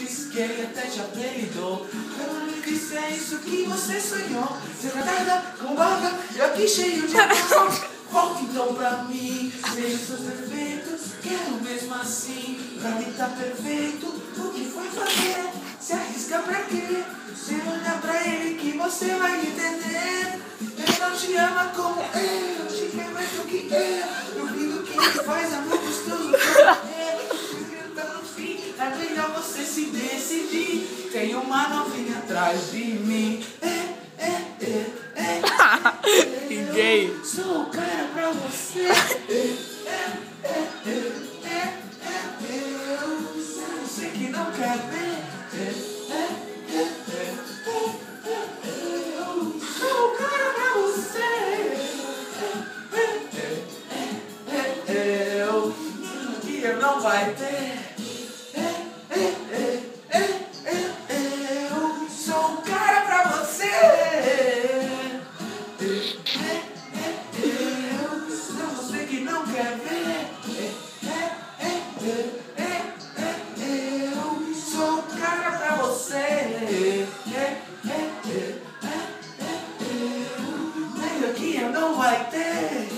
disse que ele até te apelidou. Eu não disse se é isso que você sonhou. Ser tratada com barba e aqui cheio de amor. Volte então pra mim, veja seus defeitos. Quero mesmo assim, pra mim tá perfeito. O que foi fazer? Se arrisca pra quê? Se olhar pra ele que você vai entender. Ele não te ama como eu, te quer mais do que eu. Duvido que ele faz amor gostoso como eu. Então no fim, é melhor você se decidir. Tem uma novinha atrás de mim. Que gay. Sou o cara pra você. Eu sei que não quer ver. Eu sou o cara pra você. Eu não vai ter. Eu sou o cara pra você. Você que não quer ver. Eu sou o cara pra você. Lembra que eu não vai ter.